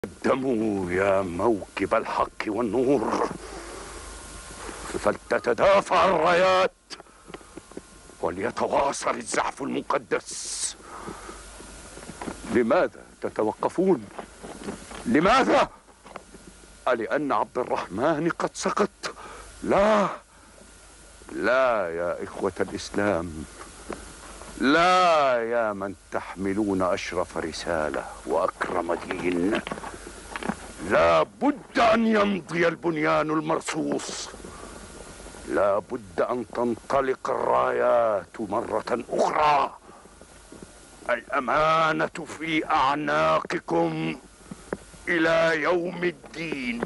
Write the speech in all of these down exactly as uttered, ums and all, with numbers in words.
قدموا يا موكب الحق والنور، فلتتدافع الرايات وليتواصل الزعف المقدس. لماذا تتوقفون؟ لماذا؟ ألأن عبد الرحمن قد سقط؟ لا لا يا إخوة الإسلام، لا يا من تحملون أشرف رسالة وأكرم دين، لا بد أن يمضي البنيان المرصوص، لا بد أن تنطلق الرايات مرة أخرى. الأمانة في أعناقكم إلى يوم الدين.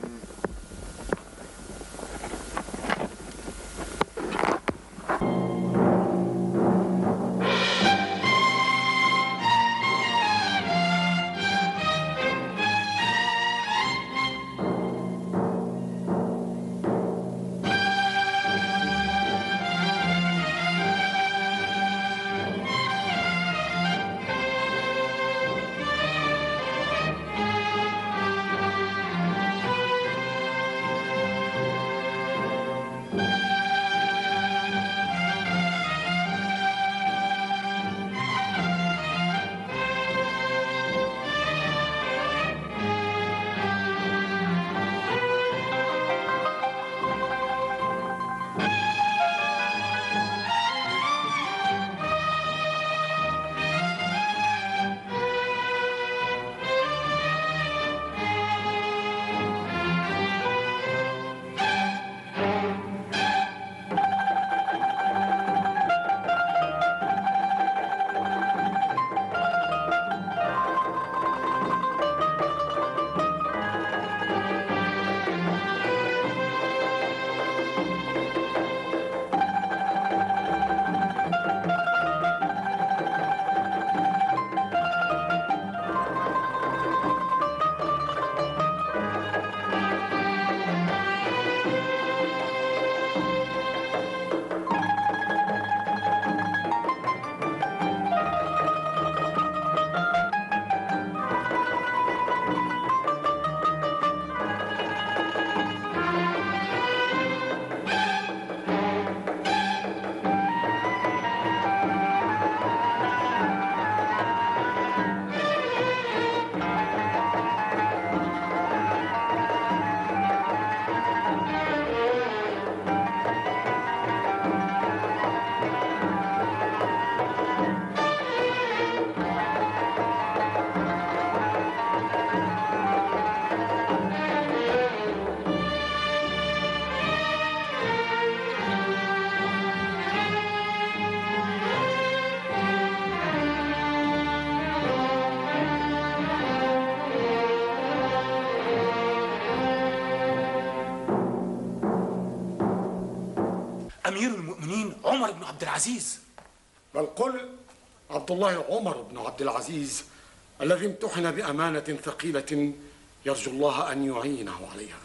أمير المؤمنين عمر بن عبد العزيز. بل قل عبد الله عمر بن عبد العزيز الذي امتحن بأمانة ثقيلة يرجو الله أن يعينه عليها.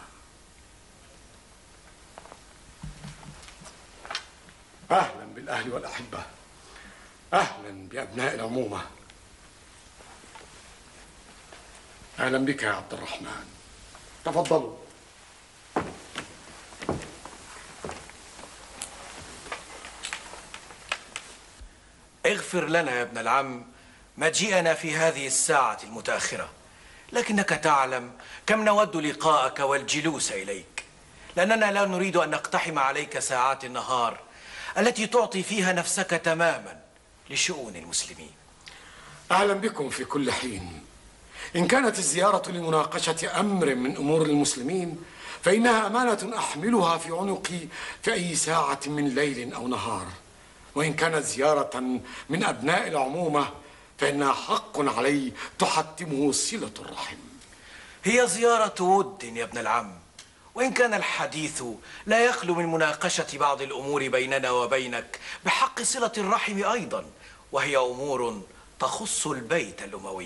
أهلا بالأهل والأحبة، أهلا بأبناء العمومة، أهلا بك يا عبد الرحمن. تفضلوا. اغفر لنا يا ابن العم مجيئنا في هذه الساعة المتأخرة، لكنك تعلم كم نود لقاءك والجلوس إليك، لأننا لا نريد أن نقتحم عليك ساعات النهار التي تعطي فيها نفسك تماما لشؤون المسلمين. أهلا بكم في كل حين. إن كانت الزيارة لمناقشة أمر من أمور المسلمين فإنها أمانة أحملها في عنقي في أي ساعة من ليل أو نهار، وإن كانت زيارة من أبناء العمومة فإنها حق علي تحتمه صلة الرحم. هي زيارة ود يا ابن العم، وإن كان الحديث لا يخلو من مناقشة بعض الأمور بيننا وبينك بحق صلة الرحم أيضا، وهي أمور تخص البيت الأموي.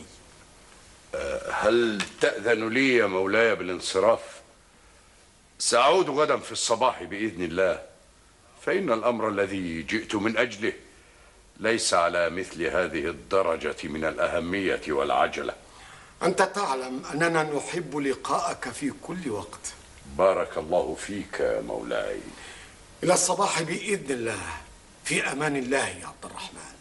هل تأذن لي يا مولاي بالانصراف؟ سأعود غدا في الصباح بإذن الله، فإن الأمر الذي جئت من أجله ليس على مثل هذه الدرجة من الأهمية والعجلة. أنت تعلم أننا نحب لقاءك في كل وقت. بارك الله فيك يا مولاي. إلى الصباح بإذن الله، في أمان الله يا عبد الرحمن.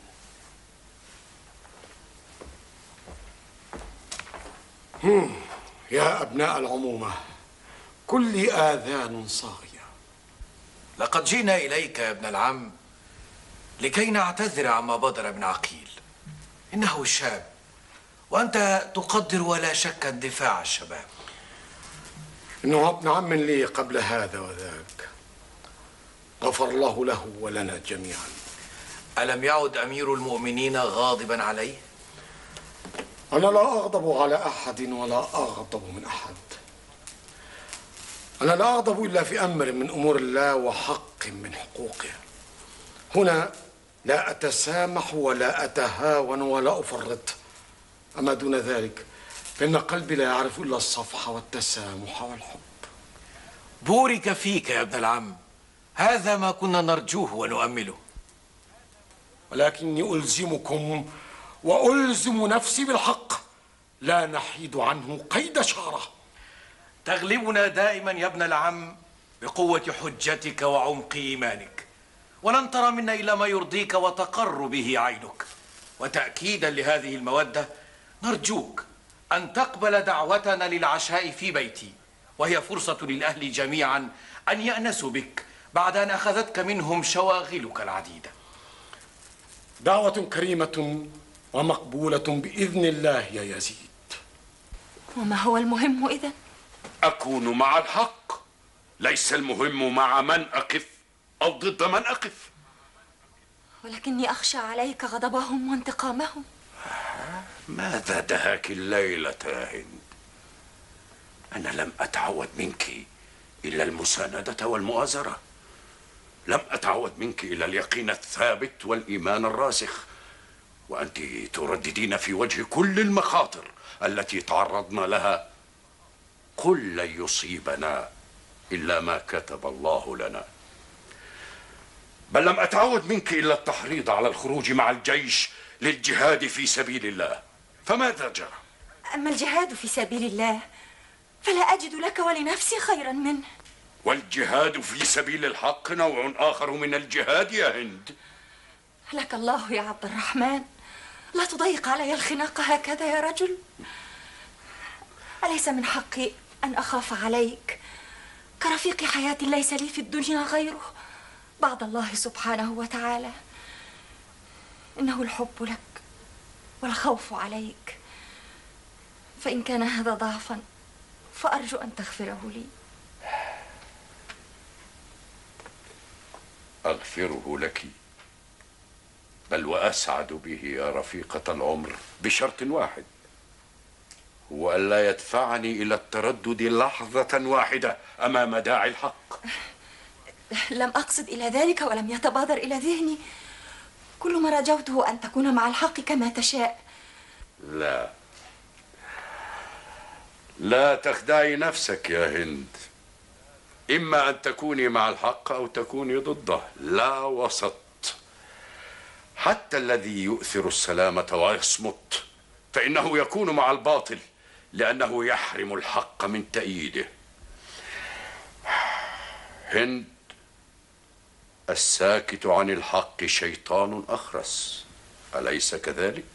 هم. يا أبناء العمومة، كل آذان صاغية. لقد جئنا إليك يا ابن العم لكي نعتذر عما بدر من عقيل. إنه شاب، وأنت تقدر ولا شك اندفاع الشباب. إنه ابن عم لي قبل هذا وذاك، غفر الله له ولنا جميعا. ألم يعد أمير المؤمنين غاضبا عليه؟ أنا لا أغضب على أحد ولا أغضب من أحد. أنا لا أغضب إلا في أمر من أمور الله وحق من حقوقه. هنا لا أتسامح ولا أتهاون ولا أفرط. أما دون ذلك فإن قلبي لا يعرف إلا الصفح والتسامح والحب. بورك فيك يا ابن العم، هذا ما كنا نرجوه ونؤمله. ولكني ألزمكم وألزم نفسي بالحق، لا نحيد عنه قيد شعرة. تغلبنا دائما يا ابن العم بقوة حجتك وعمق إيمانك، ولن ترى منا إلا ما يرضيك وتقر به عينك. وتأكيدا لهذه المودة نرجوك أن تقبل دعوتنا للعشاء في بيتي، وهي فرصة للأهل جميعا أن يأنسوا بك بعد أن أخذتك منهم شواغلك العديدة. دعوة كريمة ومقبولة بإذن الله يا يزيد. وما هو المهم إذن؟ أكون مع الحق، ليس المهم مع من أقف أو ضد من أقف. ولكني أخشى عليك غضبهم وانتقامهم. ماذا دهاك الليلة يا هند؟ أنا لم أتعود منك إلا المساندة والمؤازرة، لم أتعود منك إلا اليقين الثابت والإيمان الراسخ، وأنت ترددين في وجه كل المخاطر التي تعرضنا لها: قل لن يصيبنا إلا ما كتب الله لنا. بل لم أتعود منك إلا التحريض على الخروج مع الجيش للجهاد في سبيل الله، فماذا جرى؟ أما الجهاد في سبيل الله فلا أجد لك ولنفسي خيرا منه. والجهاد في سبيل الحق نوع آخر من الجهاد يا هند. لك الله يا عبد الرحمن، لا تضيق علي الخناق هكذا يا رجل. أليس من حقي أن أخاف عليك كرفيق حياة ليس لي في الدنيا غيره بعد الله سبحانه وتعالى؟ إنه الحب لك والخوف عليك، فإن كان هذا ضعفا فأرجو أن تغفره لي. أغفره لك، بل وأسعد به يا رفيقة العمر، بشرط واحد، هو ألا يدفعني إلى التردد لحظة واحدة أمام داعي الحق. لم أقصد إلى ذلك ولم يتبادر إلى ذهني. كل ما رجوته أن تكون مع الحق كما تشاء. لا لا تخدعي نفسك يا هند، إما أن تكوني مع الحق أو تكوني ضده، لا وسط. حتى الذي يؤثر السلامة ويصمت فإنه يكون مع الباطل، لأنه يحرم الحق من تأييده. هند، الساكت عن الحق شيطان أخرس، أليس كذلك؟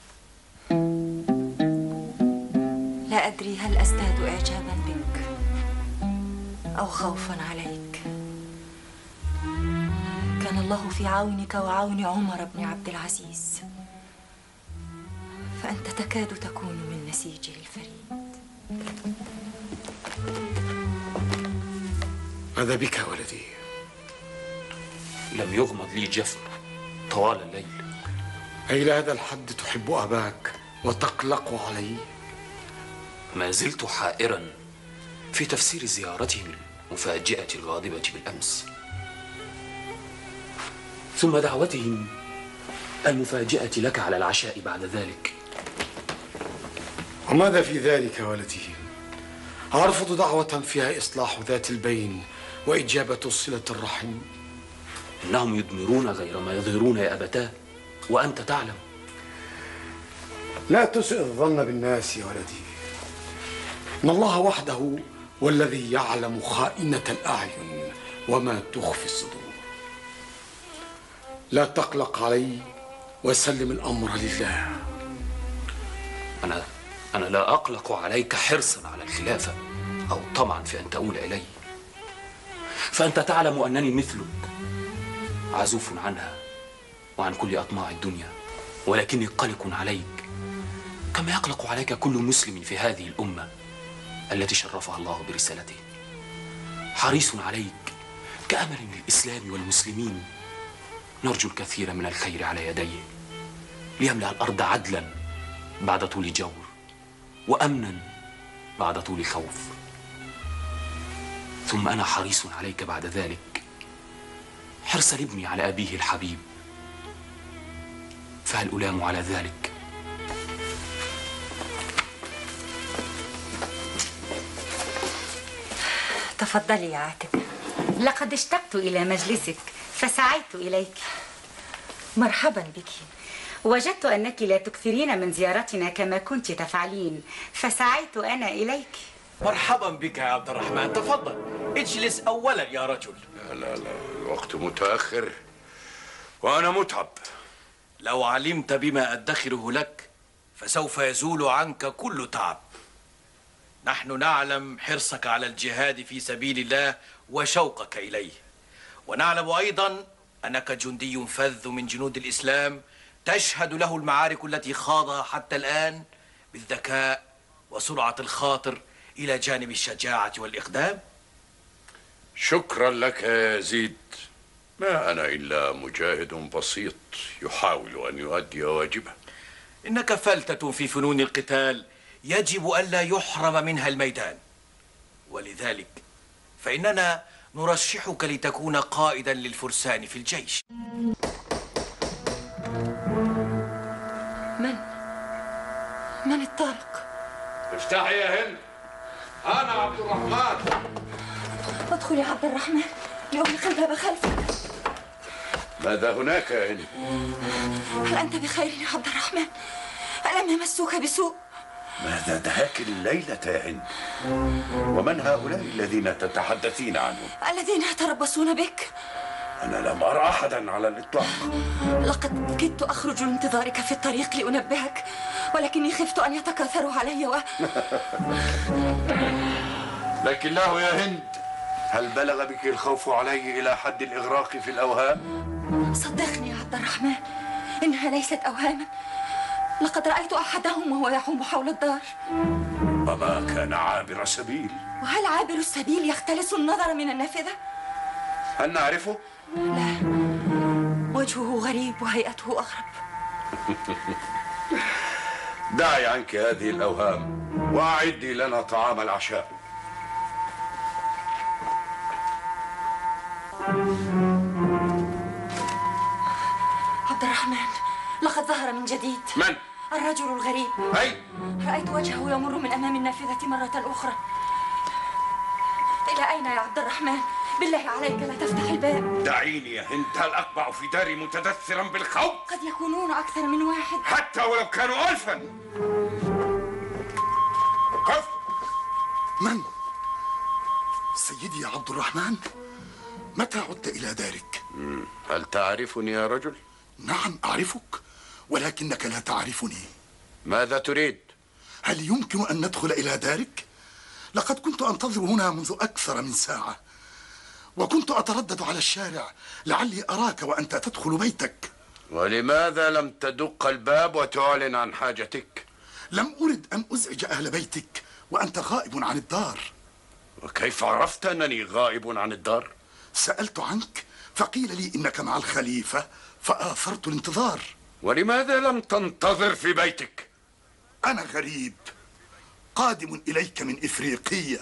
لا أدري هل أزداد إعجابا بك أو خوفا عليك. كان الله في عونك وعون عمر بن عبد العزيز، فأنت تكاد تكون من نسيجه الفريد. ماذا بك يا ولدي؟ لم يغمض لي جفن طوال الليل. أي إلى هذا الحد تحب أباك وتقلق عليه؟ ما زلت حائرا في تفسير زيارته المفاجئة الغاضبة بالأمس، ثم دعوتهم المفاجئة لك على العشاء بعد ذلك. وماذا في ذلك يا ولدي؟ أرفض دعوة فيها إصلاح ذات البين وإجابة صلة الرحم. إنهم يضمرون غير ما يظهرون يا أبتاه، وأنت تعلم. لا تسئ الظن بالناس يا ولدي، إن الله وحده والذي يعلم خائنة الأعين وما تخفي الصدور. لا تقلق علي وسلم الأمر لله. أنا أنا لا أقلق عليك حرصا على الخلافة أو طمعا في أن تؤول إلي، فأنت تعلم أنني مثلك عزوف عنها وعن كل أطماع الدنيا، ولكني قلق عليك كما يقلق عليك كل مسلم في هذه الأمة التي شرفها الله برسالته. حريص عليك كأمل للإسلام والمسلمين، نرجو الكثير من الخير على يديه ليملأ الأرض عدلا بعد طول جور، وأمنا بعد طول خوف. ثم أنا حريص عليك بعد ذلك حرص الابن على أبيه الحبيب، فهل ألام على ذلك؟ تفضلي يا عاتبة. لقد اشتقت إلى مجلسك فسعيت إليك. مرحبا بك. وجدت أنك لا تكثرين من زيارتنا كما كنت تفعلين فسعيت أنا إليك. مرحبا بك يا عبد الرحمن، تفضل اجلس أولا يا رجل. لا لا لا، الوقت متأخر وأنا متعب. لو علمت بما أدخره لك فسوف يزول عنك كل تعب. نحن نعلم حرصك على الجهاد في سبيل الله وشوقك إليه، ونعلم أيضا أنك جندي فذ من جنود الإسلام تشهد له المعارك التي خاضها حتى الآن بالذكاء وسرعة الخاطر إلى جانب الشجاعة والإقدام. شكرا لك يا يزيد، ما أنا إلا مجاهد بسيط يحاول أن يؤدي واجبه. إنك فلتة في فنون القتال يجب ألا يحرم منها الميدان، ولذلك فإننا نرشحك لتكون قائدا للفرسان في الجيش. من؟ من الطارق؟ افتحي يا هند، أنا عبد الرحمن. ادخل يا عبد الرحمن لأغلق الباب خلفك. ماذا هناك يا هند؟ هل أنت بخير يا عبد الرحمن؟ ألم يمسوك بسوء؟ ماذا دهاك الليلة يا هند؟ ومن هؤلاء الذين تتحدثين عنهم؟ الذين يتربصون بك. أنا لم أرى أحدا على الإطلاق. لقد كدت أخرج لانتظارك في الطريق لأنبهك، ولكني خفت أن يتكاثروا علي و... لكن له يا هند، هل بلغ بك الخوف علي إلى حد الإغراق في الأوهام؟ صدقني يا عبد الرحمن، إنها ليست أوهاما. لقد رأيت أحدهم وهو يحوم حول الدار. وما كان عابر سبيل. وهل عابر السبيل يختلس النظر من النافذة؟ هل نعرفه؟ لا، وجهه غريب وهيئته أغرب. دعي عنك هذه الأوهام وأعدي لنا طعام العشاء. عبد الرحمن، لقد ظهر من جديد. من؟ الرجل الغريب. أي؟ رأيت وجهه يمر من أمام النافذة مرة أخرى. إلى أين يا عبد الرحمن؟ بالله عليك لا تفتح الباب. دعيني يا هند، هل أقبع في داري متدثرا بالخوف؟ قد يكونون أكثر من واحد. حتى ولو كانوا ألفا. قف. من؟ سيدي يا عبد الرحمن، متى عدت إلى دارك؟ هل تعرفني يا رجل؟ نعم أعرفك، ولكنك لا تعرفني. ماذا تريد؟ هل يمكن أن ندخل إلى دارك؟ لقد كنت أنتظر هنا منذ أكثر من ساعة، وكنت أتردد على الشارع لعلي أراك وأنت تدخل بيتك. ولماذا لم تدق الباب وتعلن عن حاجتك؟ لم أرد أن أزعج أهل بيتك وأنت غائب عن الدار. وكيف عرفت أنني غائب عن الدار؟ سألت عنك فقيل لي إنك مع الخليفة فآثرت الانتظار. ولماذا لم تنتظر في بيتك؟ أنا غريب قادم إليك من إفريقية.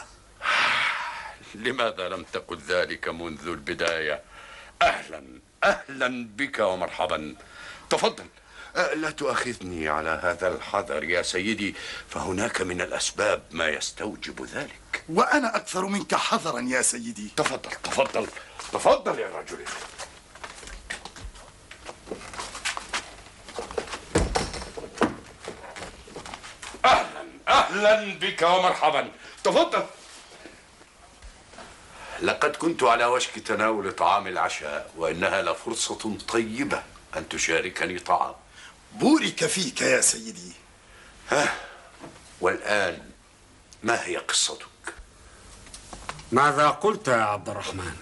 لماذا لم تقل ذلك منذ البداية؟ أهلا أهلا بك ومرحبا. تفضل. أه لا تؤاخذني على هذا الحذر يا سيدي، فهناك من الأسباب ما يستوجب ذلك. وأنا أكثر منك حذرا يا سيدي. تفضل تفضل تفضل يا رجل. أهلا بك ومرحبا، تفضل. لقد كنت على وشك تناول طعام العشاء، وإنها لفرصة طيبة أن تشاركني طعام. بورك فيك يا سيدي. ها، والآن ما هي قصتك؟ ماذا قلت يا عبد الرحمن؟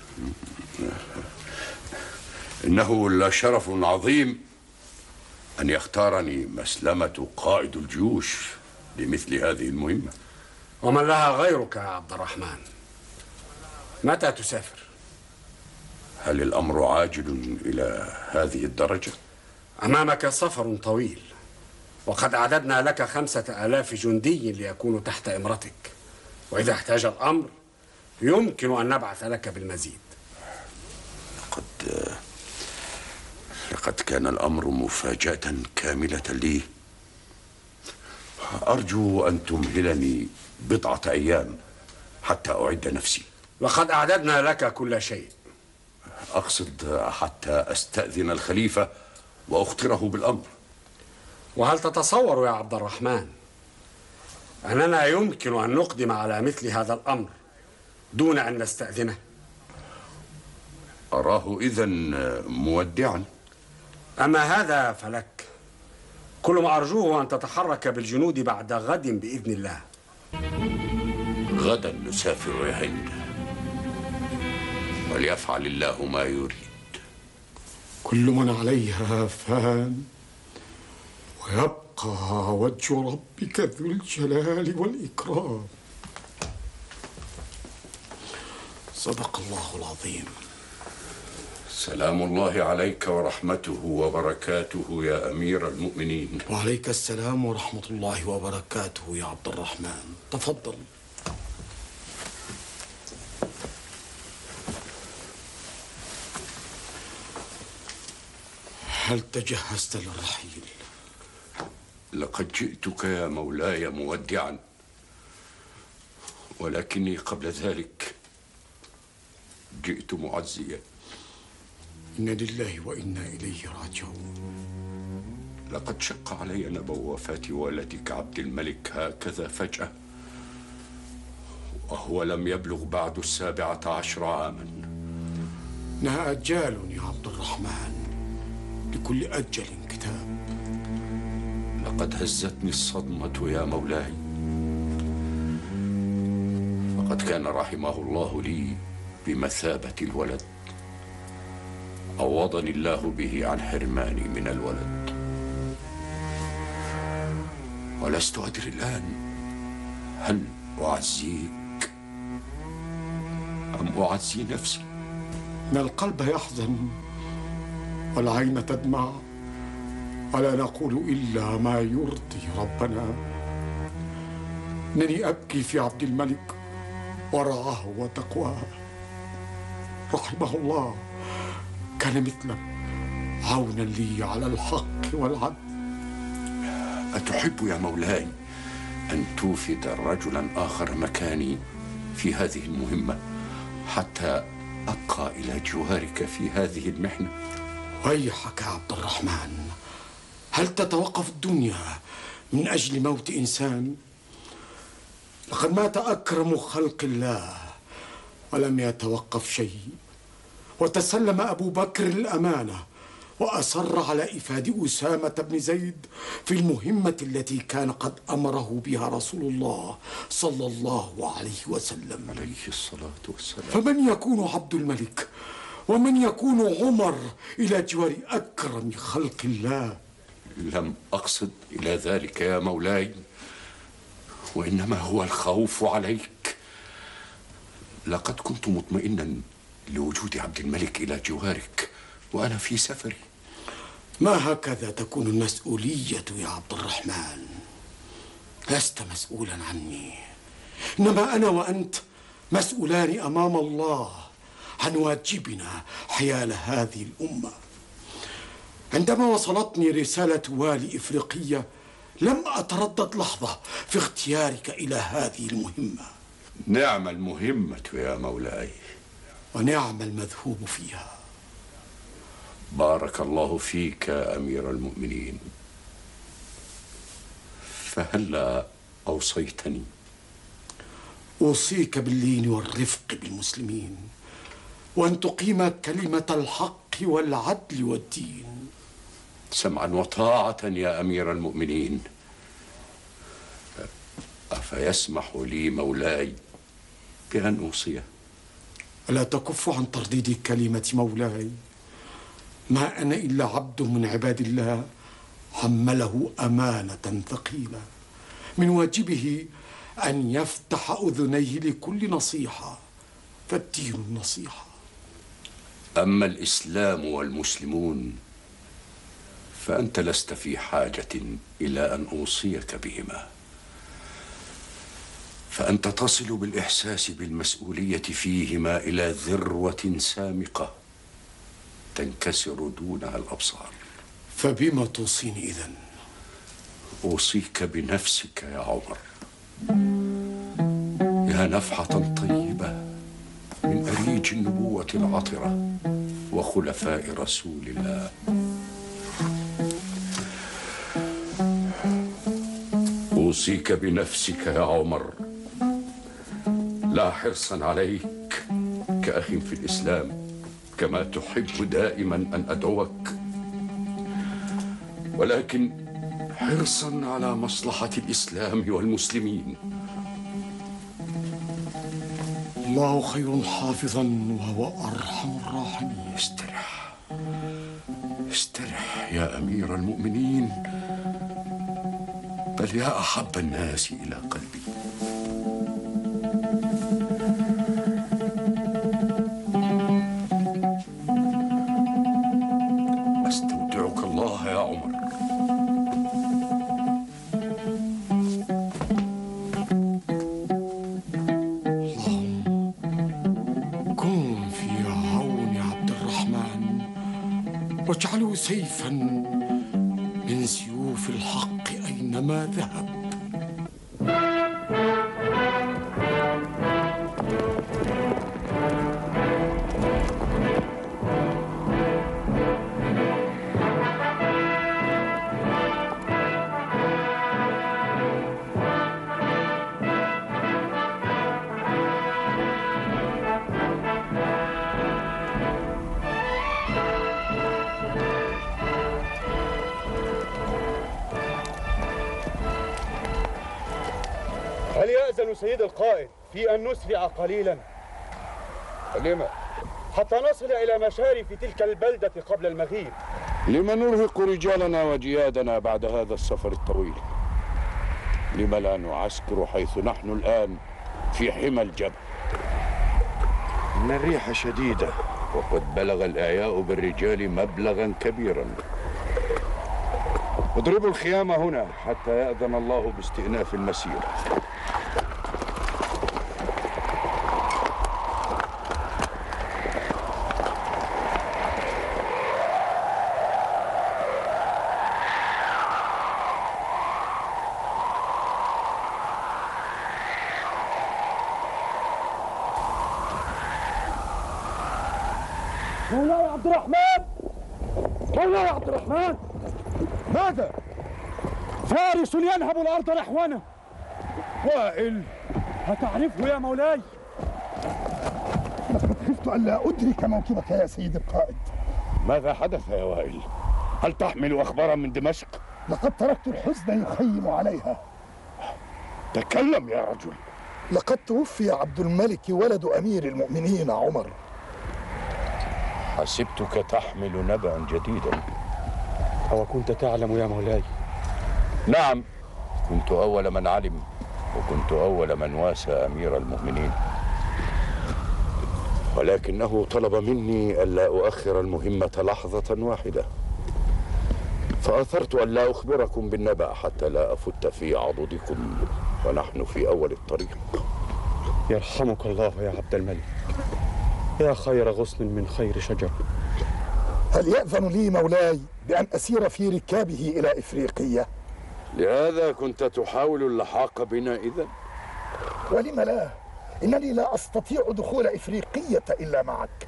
إنه لشرف عظيم أن يختارني مسلمة قائد الجيوش لمثل هذه المهمة. ومن لها غيرك يا عبد الرحمن؟ متى تسافر؟ هل الأمر عاجل إلى هذه الدرجة؟ أمامك سفر طويل، وقد أعددنا لك خمسة آلاف جندي ليكونوا تحت إمرتك، وإذا احتاج الأمر يمكن أن نبعث لك بالمزيد. قد لقد كان الأمر مفاجأة كاملة لي. أرجو أن تمهلني بضعة أيام حتى أعد نفسي. لقد أعددنا لك كل شيء. أقصد حتى أستأذن الخليفة وأخطره بالأمر. وهل تتصور يا عبد الرحمن أننا يمكن أن نقدم على مثل هذا الأمر دون أن نستأذنه؟ أراه إذن مودعا. أما هذا فلك. كل ما أرجوه أن تتحرك بالجنود بعد غد بإذن الله. غدا نسافر يا هند، وليفعل الله ما يريد. كل من عليها فان، ويبقى وجه ربك ذو الجلال والإكرام. صدق الله العظيم. سلام الله عليك ورحمته وبركاته يا أمير المؤمنين. وعليك السلام ورحمة الله وبركاته يا عبد الرحمن. تفضل. هل تجهزت للرحيل؟ لقد جئتك يا مولاي مودعا، ولكني قبل ذلك جئت معزيا. إنا لله وإنا إليه راجعون. لقد شق علي نبأ وفاة والدك عبد الملك هكذا فجأة، وهو لم يبلغ بعد السابعة عشر عاما. إنها أجال يا عبد الرحمن، لكل أجل كتاب. لقد هزتني الصدمة يا مولاي، فقد كان رحمه الله لي بمثابة الولد، عوضني الله به عن حرماني من الولد. ولست أدري الآن هل أعزيك أم أعزي نفسي. إن القلب يحزن والعين تدمع، ولا نقول إلا ما يرضي ربنا. إنني أبكي في عبد الملك ورعاه وتقواه، رحمه الله. كان مثله عونا لي على الحق والعدل. أتحب يا مولاي أن توفد رجلا آخر مكاني في هذه المهمة حتى أبقى إلى جوارك في هذه المحنة؟ ويحك يا عبد الرحمن، هل تتوقف الدنيا من أجل موت إنسان؟ لقد مات أكرم خلق الله ولم يتوقف شيء، وتسلم أبو بكر الأمانة وأصر على إفادة أسامة بن زيد في المهمة التي كان قد أمره بها رسول الله صلى الله عليه وسلم عليه الصلاة والسلام. فمن يكون عبد الملك ومن يكون عمر إلى جوار أكرم خلق الله؟ لم أقصد إلى ذلك يا مولاي، وإنما هو الخوف عليك. لقد كنت مطمئنا لوجود عبد الملك إلى جوارك وأنا في سفري. ما هكذا تكون المسؤولية يا عبد الرحمن. لست مسؤولا عني، إنما أنا وأنت مسؤولان أمام الله عن واجبنا حيال هذه الأمة. عندما وصلتني رسالة والي إفريقية لم أتردد لحظة في اختيارك إلى هذه المهمة. نعم المهمة يا مولاي، ونعم المذهوب فيها. بارك الله فيك يا أمير المؤمنين. فهلا أوصيتني؟ أوصيك باللين والرفق بالمسلمين، وأن تقيم كلمة الحق والعدل والدين. سمعا وطاعة يا أمير المؤمنين. أفيسمح لي مولاي بأن أوصيه؟ ألا تكف عن ترديد كلمة مولاي؟ ما أنا إلا عبد من عباد الله حمله أمانة ثقيلة، من واجبه أن يفتح أذنيه لكل نصيحة، فالدين النصيحة. أما الإسلام والمسلمون فأنت لست في حاجة إلى أن أوصيك بهما، فأنت تصل بالإحساس بالمسؤولية فيهما إلى ذروة سامقة تنكسر دونها الأبصار. فبما توصيني إذن؟ أوصيك بنفسك يا عمر، يا نفحة طيبة من أريج النبوة العطرة وخلفاء رسول الله. أوصيك بنفسك يا عمر، لا حرصا عليك كأخ في الإسلام كما تحب دائما أن أدعوك، ولكن حرصا على مصلحة الإسلام والمسلمين. الله خير حافظا وهو أرحم الراحمين. استرح استرح يا أمير المؤمنين، بل يا أحب الناس إلى قلبي. أستودعك الله يا عمر. اللهم كن في عون عبد الرحمن، واجعله سيفا من سيوف الحق أينما ذهب. هل يأذن سيد القائد في أن نسرع قليلا؟ لما؟ حتى نصل إلى مشارف تلك البلدة قبل المغيب. لما نرهق رجالنا وجيادنا بعد هذا السفر الطويل؟ لما لا نعسكر حيث نحن الآن في حمى الجبل؟ إن الريح شديدة، وقد بلغ الإعياء بالرجال مبلغا كبيرا. اضربوا الخيام هنا حتى يأذن الله باستئناف المسير. مولاي عبد الرحمن، مولاي عبد الرحمن، ماذا؟ فارس ينهب الأرض نحونا. وائل، هتعرفه يا مولاي؟ لقد خفت ألا أدرك موكبك يا سيد القائد. ماذا حدث يا وائل؟ هل تحمل أخبارا من دمشق؟ لقد تركت الحزن يخيم عليها. تكلم يا رجل. لقد توفي عبد الملك ولد أمير المؤمنين عمر. حسبتك تحمل نبأ جديدا. أو كنت تعلم يا مولاي؟ نعم، كنت أول من علم، وكنت أول من واسى أمير المؤمنين، ولكنه طلب مني ألا أؤخر المهمة لحظة واحدة، فأثرت ألا أخبركم بالنبأ حتى لا أفت في عضدكم ونحن في أول الطريق. يرحمك الله يا عبد الملك، يا خير غصن من خير شجر. هل يأذن لي مولاي بأن أسير في ركابه إلى إفريقية؟ لهذا كنت تحاول اللحاق بنا إذن؟ ولم لا؟ إنني لا أستطيع دخول إفريقية إلا معك.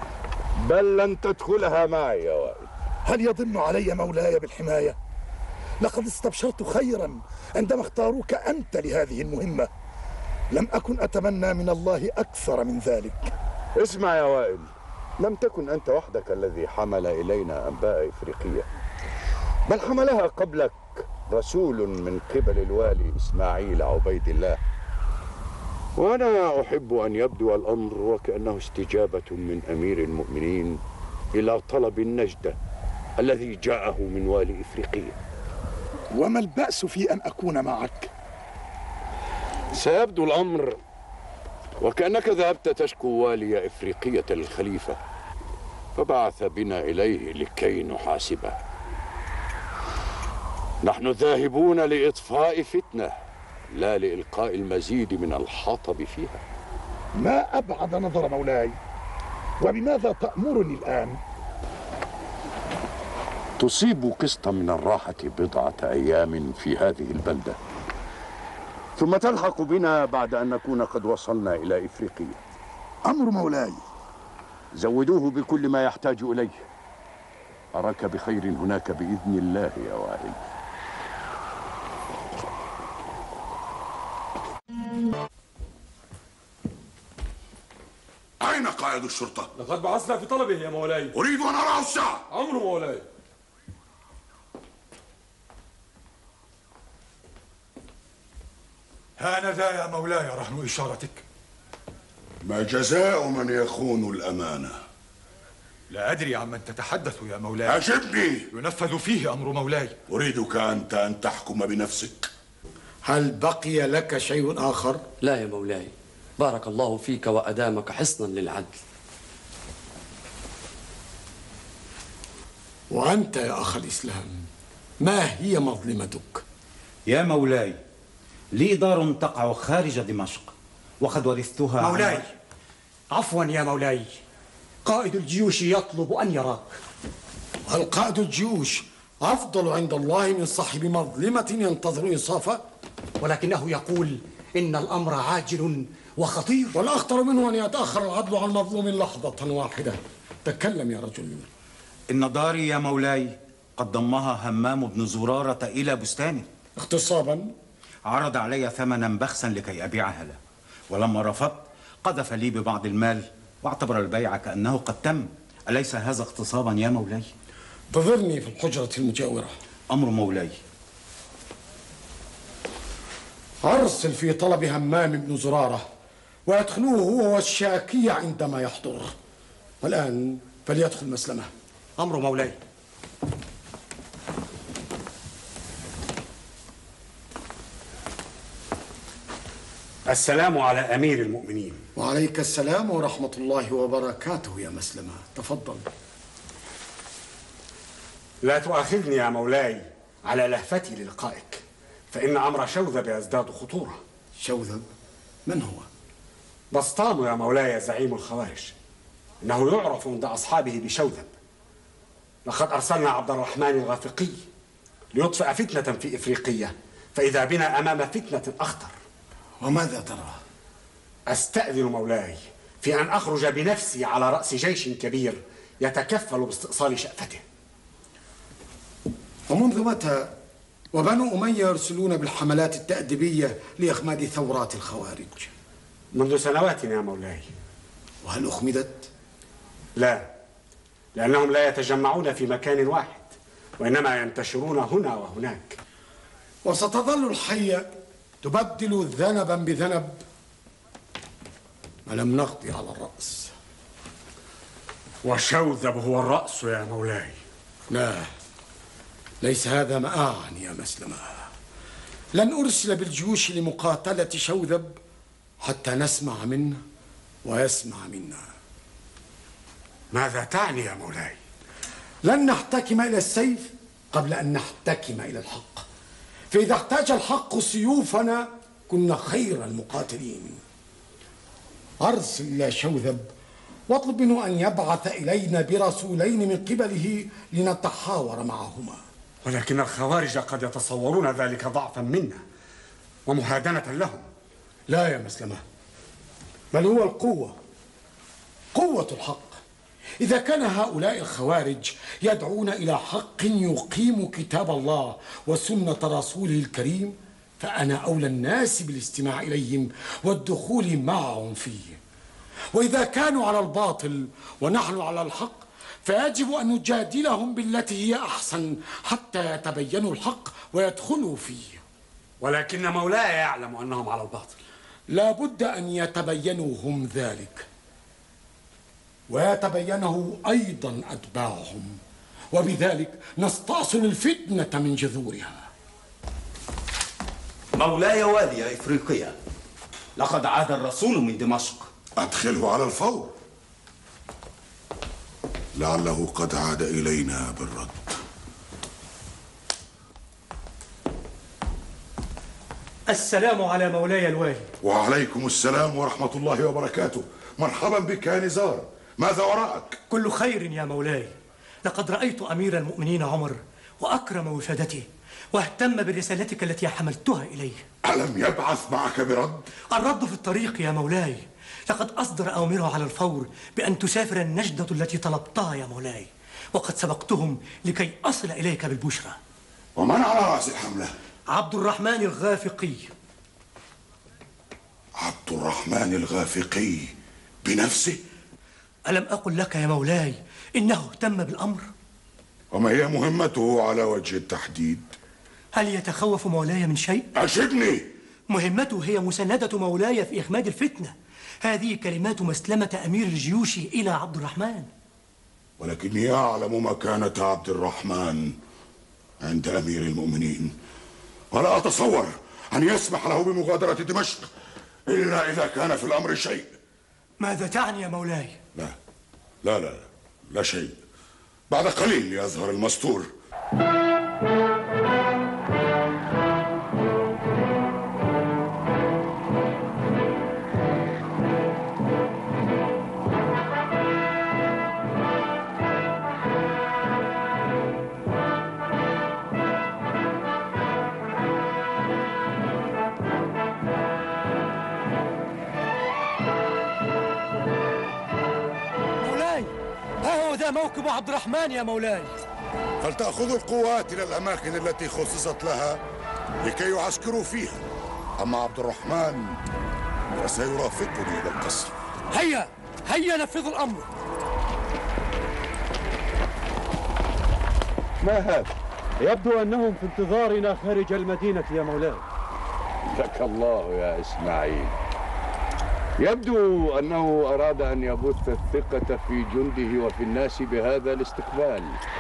بل لن تدخلها معي يا وائل. هل يضن علي مولاي بالحماية؟ لقد استبشرت خيرا عندما اختاروك أنت لهذه المهمة. لم أكن أتمنى من الله أكثر من ذلك. اسمع يا وائل، لم تكن أنت وحدك الذي حمل إلينا أنباء إفريقية، بل حملها قبلك رسول من قبل الوالي إسماعيل عبيد الله. وأنا أحب أن يبدو الأمر وكأنه استجابة من أمير المؤمنين إلى طلب النجدة الذي جاءه من والي إفريقية. وما البأس في أن أكون معك؟ سيبدو الأمر وكأنك ذهبت تشكو والي إفريقية للخليفة، فبعث بنا إليه لكي نحاسبه. نحن ذاهبون لإطفاء فتنة لا لإلقاء المزيد من الحطب فيها. ما أبعد نظر مولاي، وبماذا تأمرني الآن؟ تصيب قسطا من الراحة بضعة أيام في هذه البلدة، ثم تلحق بنا بعد أن نكون قد وصلنا إلى إفريقيا. أمر مولاي. زودوه بكل ما يحتاج إليه. أراك بخير هناك بإذن الله يا وائل. أين قائد الشرطة؟ لقد بعثنا في طلبه يا مولاي. أريد أن أراه الساعة. أمر مولاي. هانذا يا مولاي رهن إشارتك. ما جزاء من يخون الأمانة؟ لا أدري عمن تتحدث يا مولاي. أجبني. ينفذ فيه أمر مولاي. أريدك أنت أن تحكم بنفسك. هل بقي لك شيء آخر؟ لا يا مولاي، بارك الله فيك وأدامك حصنا للعدل. وأنت يا أخ الإسلام، ما هي مظلمتك؟ يا مولاي، لي دار تقع خارج دمشق وقد ورثتها. مولاي، عفوا يا مولاي، قائد الجيوش يطلب أن يراك. هل قائد الجيوش أفضل عند الله من صاحب مظلمة ينتظر إنصافه؟ ولكنه يقول إن الأمر عاجل وخطير. والأخطر منه أن يتأخر العدل عن المظلوم لحظة واحدة. تكلم يا رجل. إن داري يا مولاي قد ضمها همام بن زرارة إلى بستانه اغتصابا. عرض علي ثمنا بخسا لكي أبيعها له، ولما رفضت قذف لي ببعض المال واعتبر البيع كأنه قد تم. أليس هذا اغتصابا يا مولاي؟ انتظرني في الحجرة المجاورة. أمر مولاي. أرسل في طلب همام بن زرارة ويدخلوه هو والشاكي عندما يحضر. والآن فليدخل مسلمه. أمر مولاي. السلام على أمير المؤمنين. وعليك السلام ورحمة الله وبركاته يا مسلمة، تفضل. لا تؤاخذني يا مولاي على لهفتي للقائك، فإن أمر شوذب يزداد خطورة. شوذب؟ من هو؟ بسطام يا مولاي زعيم الخوارج، إنه يعرف عند أصحابه بشوذب. لقد أرسلنا عبد الرحمن الغافقي ليطفئ فتنة في إفريقية، فإذا بنا أمام فتنة أخطر. وماذا ترى؟ أستأذن مولاي في أن أخرج بنفسي على رأس جيش كبير يتكفل باستئصال شأفته. ومنذ متى وبنو أمية يرسلون بالحملات التأديبية لإخماد ثورات الخوارج؟ منذ سنوات يا مولاي. وهل أخمدت؟ لا، لأنهم لا يتجمعون في مكان واحد، وإنما ينتشرون هنا وهناك. وستظل الحية تبدل ذنبا بذنب ما لم نقضي على الرأس. وشوذب هو الرأس يا مولاي. لا، ليس هذا ما أعني يا مسلمة. لن أرسل بالجيوش لمقاتلة شوذب حتى نسمع منه ويسمع منا. ماذا تعني يا مولاي؟ لن نحتكم إلى السيف قبل أن نحتكم إلى الحق، فإذا احتاج الحق سيوفنا كنا خير المقاتلين. أرسل إلى شوذب واطلب منه أن يبعث إلينا برسولين من قبله لنتحاور معهما. ولكن الخوارج قد يتصورون ذلك ضعفا منا ومهادنة لهم. لا يا مسلمة، بل هو القوة، قوة الحق. إذا كان هؤلاء الخوارج يدعون إلى حق يقيم كتاب الله وسنة رسوله الكريم، فأنا أولى الناس بالاستماع إليهم والدخول معهم فيه. وإذا كانوا على الباطل ونحن على الحق، فيجب أن نجادلهم بالتي هي أحسن حتى يتبينوا الحق ويدخلوا فيه. ولكن مولاي يعلم أنهم على الباطل. لا بد أن يتبينوا هم ذلك، ويتبينه أيضا أتباعهم، وبذلك نستأصل الفتنة من جذورها. مولاي والي إفريقيا، لقد عاد الرسول من دمشق. أدخله على الفور، لعله قد عاد إلينا بالرد. السلام على مولاي الوالي. وعليكم السلام ورحمة الله وبركاته. مرحبا بك يا نزار، ماذا وراءك؟ كل خير يا مولاي. لقد رأيت أمير المؤمنين عمر وأكرم وفادته واهتم برسالتك التي حملتها إليه. ألم يبعث معك برد؟ الرد في الطريق يا مولاي. لقد أصدر أوامره على الفور بأن تسافر النجدة التي طلبتها يا مولاي، وقد سبقتهم لكي أصل إليك بالبشرى. ومن على رأس الحملة؟ عبد الرحمن الغافقي. عبد الرحمن الغافقي بنفسه؟ ألم أقل لك يا مولاي إنه اهتم بالأمر؟ وما هي مهمته على وجه التحديد؟ هل يتخوف مولاي من شيء؟ أشدني. مهمته هي مساندة مولاي في إخماد الفتنة. هذه كلمات مسلمة أمير الجيوش إلى عبد الرحمن. ولكني أعلم مكانة عبد الرحمن عند أمير المؤمنين، ولا أتصور أن يسمح له بمغادرة دمشق إلا إذا كان في الأمر شيء. ماذا تعني يا مولاي؟ لا لا لا لا شيء، بعد قليل يظهر المستور. موكب عبد الرحمن يا مولاي. فلتأخذوا القوات إلى الأماكن التي خصصت لها لكي يعسكروا فيها، أما عبد الرحمن فسيرافقني إلى القصر. هيا هيا نفذوا الأمر. ما هذا؟ يبدو أنهم في انتظارنا خارج المدينة يا مولاي. لك الله يا إسماعيل، يبدو أنه أراد أن يبث الثقة في جنده وفي الناس بهذا الاستقبال.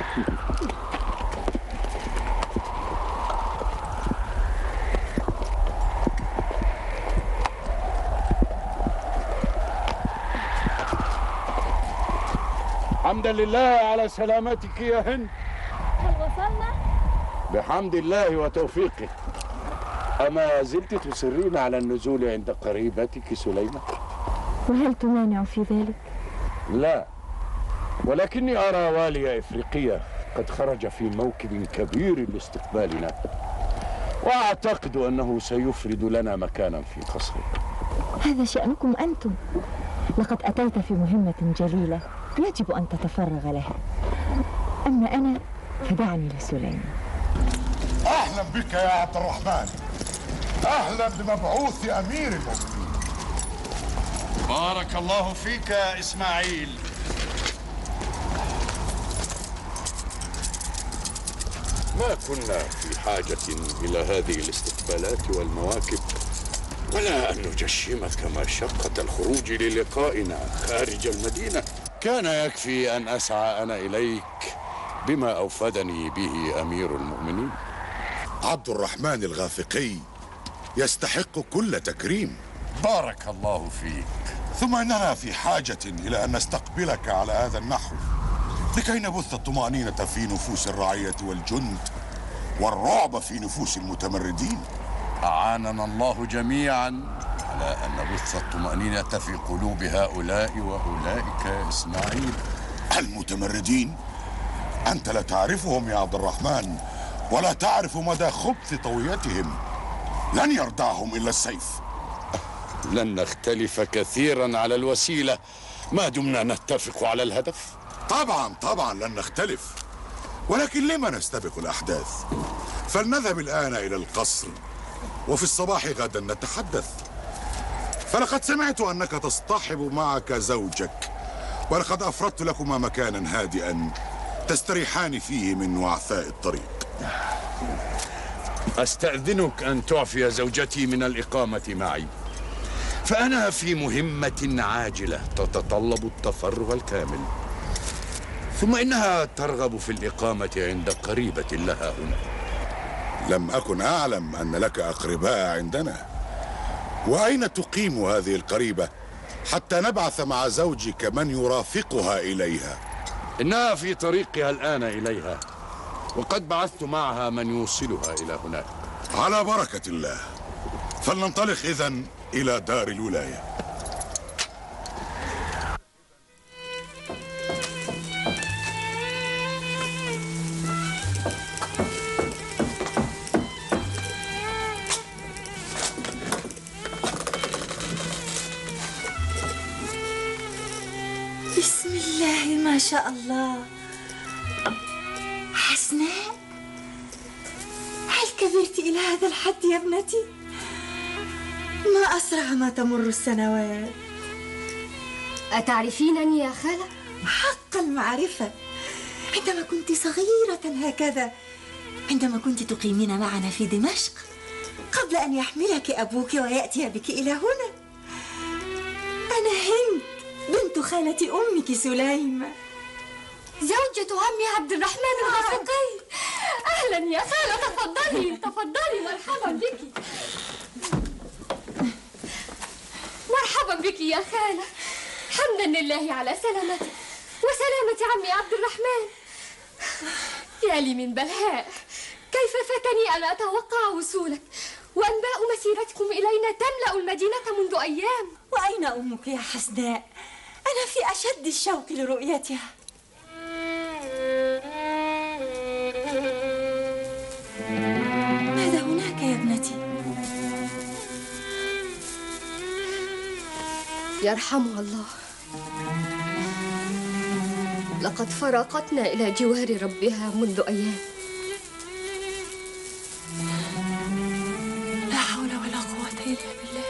حمدا لله على سلامتك يا هند. هل وصلنا؟ بحمد الله وتوفيقه. أما زلت تصرين على النزول عند قريبتك سليمة؟ وهل تمانع في ذلك؟ لا، ولكني أرى والي إفريقيا قد خرج في موكب كبير لاستقبالنا، وأعتقد أنه سيفرد لنا مكانا في قصره. هذا شأنكم أنتم، لقد أتيت في مهمة جليلة يجب أن تتفرغ لها، أما أنا فدعني لسليمان. أهلا بك يا عبد الرحمن، أهلا بمبعوث أمير المؤمنين. بارك الله فيك يا إسماعيل. ما كنا في حاجة إلى هذه الاستقبالات والمواكب، ولا أن نجشمك مشقة الخروج للقائنا خارج المدينة. كان يكفي أن أسعى أنا إليك بما أوفدني به أمير المؤمنين. عبد الرحمن الغافقي يستحق كل تكريم. بارك الله فيك. ثم إننا في حاجة إلى أن نستقبلك على هذا النحو لكي نبث الطمأنينة في نفوس الرعية والجند والرعب في نفوس المتمردين. أعاننا الله جميعا على أن نبث الطمأنينة في قلوب هؤلاء وأولئك يا إسماعيل. المتمردين؟ أنت لا تعرفهم يا عبد الرحمن، ولا تعرف مدى خبث طويتهم. لن يردعهم إلا السيف. لن نختلف كثيرا على الوسيلة ما دمنا نتفق على الهدف. طبعا طبعا لن نختلف، ولكن لما نستبق الأحداث؟ فلنذهب الآن إلى القصر، وفي الصباح غدا نتحدث. فلقد سمعت أنك تصطحب معك زوجك، ولقد أفردت لكما مكانا هادئا تستريحان فيه من وعثاء الطريق. أستأذنك أن تعفي زوجتي من الإقامة معي، فأنا في مهمة عاجلة تتطلب التفرغ الكامل، ثم إنها ترغب في الإقامة عند قريبة لها هنا. لم أكن أعلم أن لك أقرباء عندنا. وأين تقيم هذه القريبة حتى نبعث مع زوجك من يرافقها إليها؟ إنها في طريقها الآن إليها، وقد بعثت معها من يوصلها إلى هناك. على بركة الله. فلننطلق إذن إلى دار الولاية. بسم الله ما شاء الله. حسناء، هل كبرت إلى هذا الحد يا ابنتي؟ ما أسرع ما تمر السنوات. أتعرفينني يا خالة؟ حق المعرفة. عندما كنت صغيرة هكذا، عندما كنت تقيمين معنا في دمشق، قبل أن يحملك أبوك ويأتي بك إلى هنا. أنا هند بنت خالة أمك سليمة، زوجة عمي عبد الرحمن الغفقي. أهلا يا خالة، تفضلي تفضلي، مرحبا بك. مرحبا بك يا خالة. حمدا لله على سلامتك وسلامة عمي عبد الرحمن. يا لي من بلهاء، كيف فاتني أن أتوقع وصولك، وأنباء مسيرتكم إلينا تملأ المدينة منذ أيام. وأين أمك يا حسناء؟ أنا في أشد الشوق لرؤيتها. ماذا هناك يا ابنتي؟ يرحمها الله، لقد فرقتنا إلى جوار ربها منذ أيام. لا حول ولا قوة إلا بالله.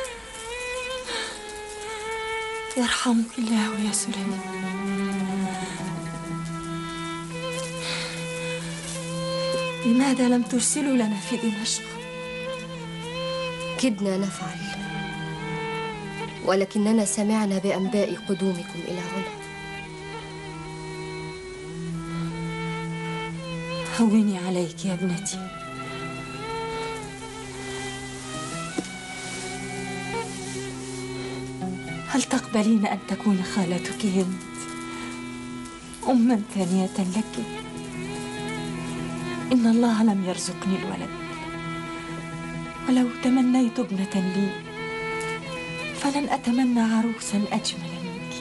يرحمك الله يا سليم. لماذا لم ترسلوا لنا في دمشق؟ كدنا نفعل، ولكننا سمعنا بأنباء قدومكم إلى هنا. هوني عليك يا ابنتي. هل تقبلين أن تكون خالتك هند أما ثانية لك؟ إن الله لم يرزقني الولد، ولو تمنيت ابنة لي فلن أتمنى عروسا أجمل منك.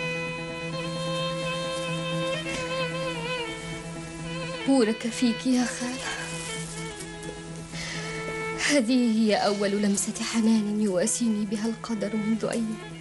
بورك فيك يا خالة. هذه هي أول لمسة حنان يواسيني بها القدر منذ أيام.